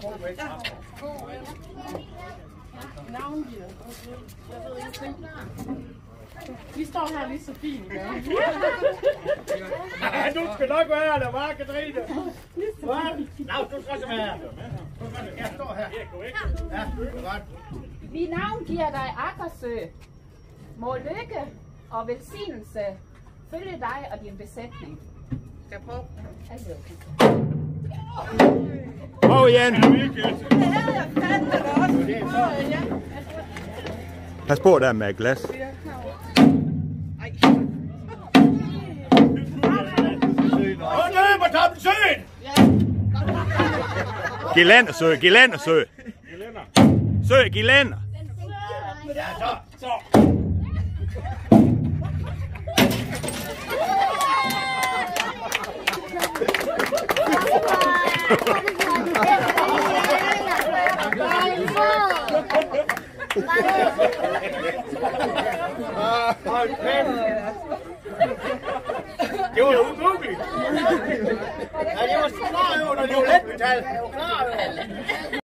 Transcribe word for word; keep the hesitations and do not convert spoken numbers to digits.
Navngiver. Jeg ved ingenting. Vi står her lige så fint. Nej, du skal nok være der, var Katrine. Nej, du skal også være her. Jeg står her. Ja, godt. Vi navngiver dig Aggersø. Må lykke og velsignelse følge dig og din besætning. Skal jeg prøve? Prøv igen. Det havde jeg fandme da også. Pas på der med glas. Og løber Toppen Søen! Gelændersø, gelændersø. Sø, gelænder. Ja, så, så. Det var jo umuligt. Ja, det var klar over, når det var let metal.